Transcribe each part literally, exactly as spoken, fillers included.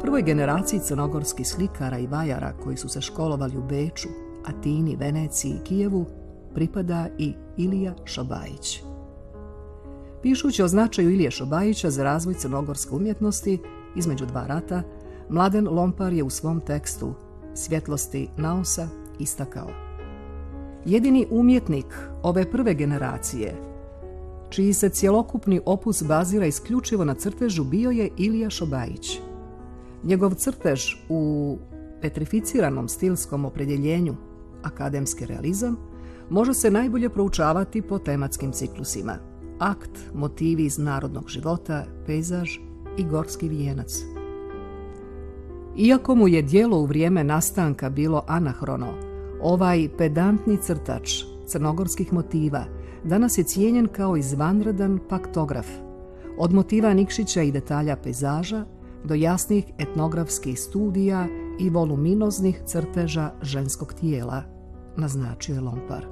Prvoj generaciji crnogorskih slikara i vajara koji su se školovali u Beču, Atini, Veneciji i Kijevu pripada i Ilija Šobajić. Pišući o značaju Ilije Šobajića za razvoj crnogorske umjetnosti između dva rata, Mladen Lompar je u svom tekstu Svjetlosti Naosa istakao: jedini umjetnik ove prve generacije, čiji se cjelokupni opus bazira isključivo na crtežu, bio je Ilija Šobajić. Njegov crtež u petrificiranom stilskom opredjeljenju, akademski realizam, može se najbolje proučavati po tematskim ciklusima: akt, motivi iz narodnog života, pejzaž i gorski vijenac. Iako mu je djelo u vrijeme nastanka bilo anahrono, ovaj pedantni crtač crnogorskih motiva danas je cijenjen kao izvanredan paktograf, od motiva Nikšića i detalja pejzaža do jasnih etnografskih studija i voluminoznih crteža ženskog tijela, naznačio je Lompar.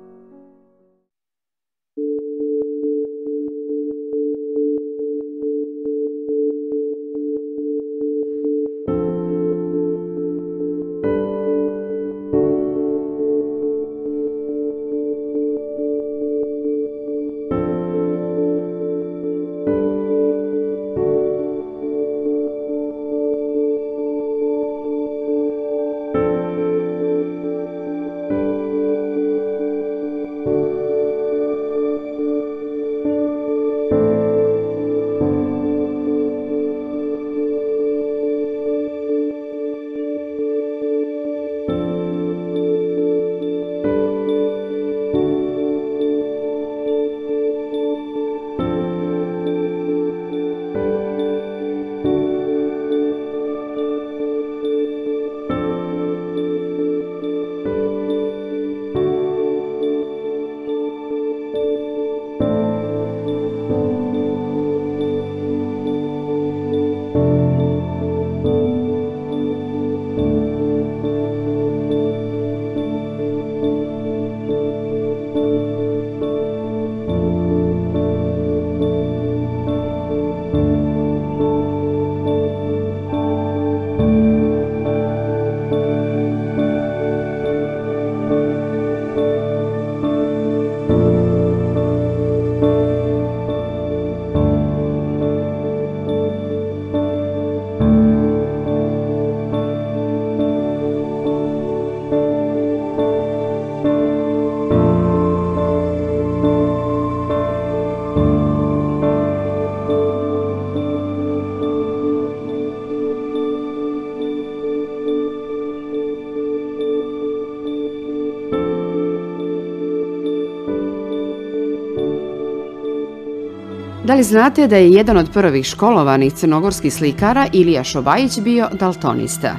Da li znate da je jedan od prvih školovanih crnogorskih slikara Ilija Šobajić bio daltonista?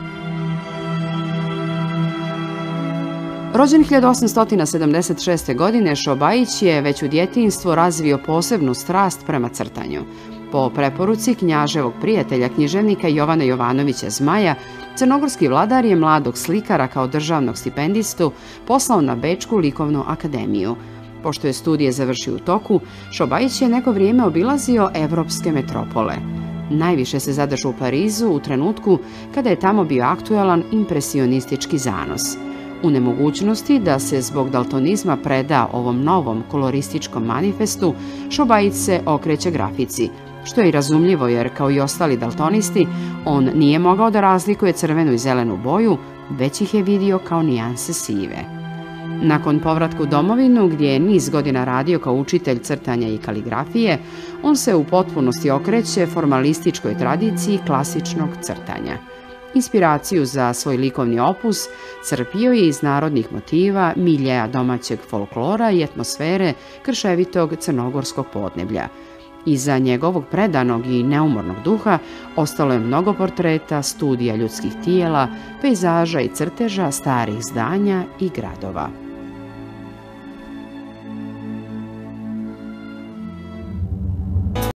Rođen hiljadu osamsto sedamdeset šeste. godine, Šobajić je već u djetinjstvu razvio posebnu strast prema crtanju. Po preporuci knjaževog prijatelja, književnika Jovana Jovanovića Zmaja, crnogorski vladar je mladog slikara kao državnog stipendistu poslao na Bečku likovnu akademiju. Pošto je studije završio u toku, Šobajić je neko vrijeme obilazio evropske metropole. Najviše se zadržao u Parizu u trenutku kada je tamo bio aktualan impresionistički zanos. U nemogućnosti da se zbog daltonizma preda ovom novom kolorističkom manifestu, Šobajić se okreće grafici, što je i razumljivo jer, kao i ostali daltonisti, on nije mogao da razlikuje crvenu i zelenu boju, već ih je vidio kao nijanse sive. Nakon povratka u domovinu, gdje je niz godina radio kao učitelj crtanja i kaligrafije, on se u potpunosti okreće formalističkoj tradiciji klasičnog crtanja. Inspiraciju za svoj likovni opus crpio je iz narodnih motiva, miljeja domaćeg folklora i atmosfere krševitog crnogorskog podneblja. Iza njegovog predanog i neumornog duha ostalo je mnogo portreta, studija ljudskih tijela, pejzaža i crteža starih zdanja i gradova.